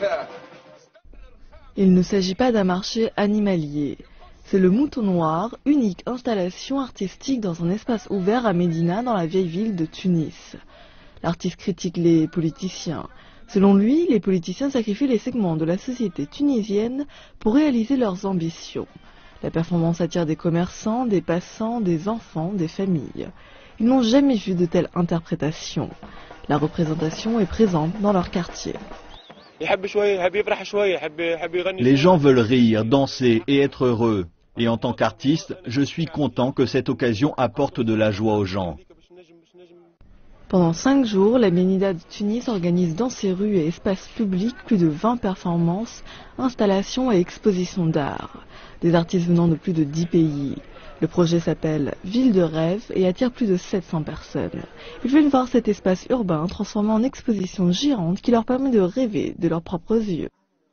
Il ne s'agit pas d'un marché animalier. C'est le Mouton Noir, unique installation artistique dans un espace ouvert à Médina, dans la vieille ville de Tunis. L'artiste critique les politiciens. Selon lui, les politiciens sacrifient les segments de la société tunisienne pour réaliser leurs ambitions. La performance attire des commerçants, des passants, des enfants, des familles. Ils n'ont jamais vu de telle interprétation. La représentation est présente dans leur quartier. Les gens veulent rire, danser et être heureux. Et en tant qu'artiste, je suis content que cette occasion apporte de la joie aux gens. Pendant 5 jours, la Ménida de Tunis organise dans ses rues et espaces publics plus de 20 performances, installations et expositions d'art. Des artistes venant de plus de 10 pays. Le projet s'appelle Ville de rêve et attire plus de 700 personnes. Ils viennent voir cet espace urbain transformé en exposition gérante qui leur permet de rêver de leurs propres yeux.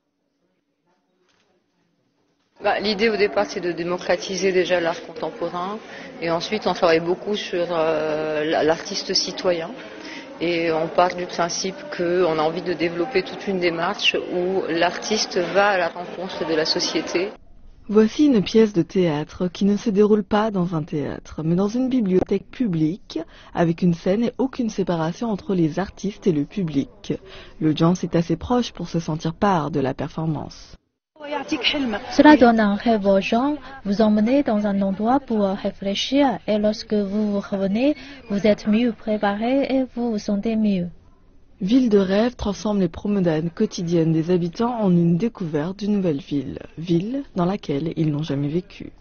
L'idée au départ, c'est de démocratiser déjà l'art contemporain et ensuite on travaille beaucoup sur l'artiste citoyen et on part du principe qu'on a envie de développer toute une démarche où l'artiste va à la rencontre de la société. Voici une pièce de théâtre qui ne se déroule pas dans un théâtre, mais dans une bibliothèque publique, avec une scène et aucune séparation entre les artistes et le public. L'audience est assez proche pour se sentir part de la performance. Cela donne un rêve aux gens, vous emmenez dans un endroit pour réfléchir et lorsque vous revenez, vous êtes mieux préparé et vous vous sentez mieux. Ville de rêve transforme les promenades quotidiennes des habitants en une découverte d'une nouvelle ville, ville dans laquelle ils n'ont jamais vécu.